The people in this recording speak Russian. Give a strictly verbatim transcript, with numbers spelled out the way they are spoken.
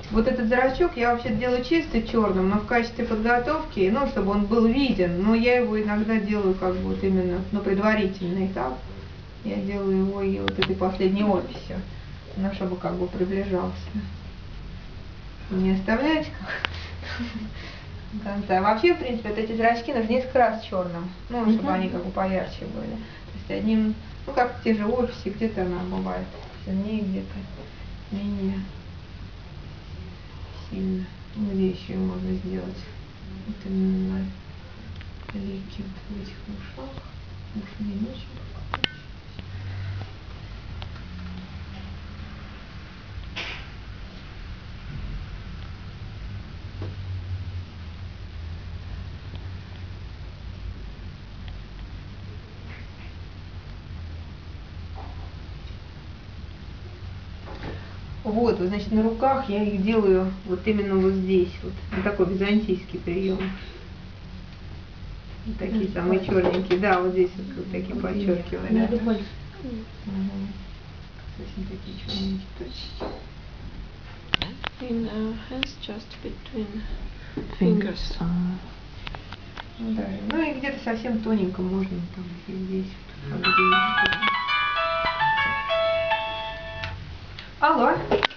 Вот этот зрачок я вообще делаю чисто черным, но в качестве подготовки, ну, чтобы он был виден, но я его иногда делаю как бы вот именно, ну, предварительный этап. Я делаю его и вот этой последней описью, ну, чтобы как бы приближался. Не оставлять до конца. Вообще, в принципе, вот эти зрачки нужно несколько раз черным, ну, чтобы они как бы поярче были. То есть одним, ну, как те же описи, где-то она бывает сильнее, где-то менее сильно. Ну, где еще ее можно сделать? Вот именно легкие вот в этих ушах. Уши не очень. Вот, вот, значит, на руках я их делаю вот именно вот здесь, вот, вот такой византийский прием. Вот такие самые черненькие, да, вот здесь вот, вот такие подчеркивания. Угу. Совсем такие черненькие точки. In uh, hands just between Fingers. fingers. Да, ну и где-то совсем тоненько можно там и здесь. Вот, Алло.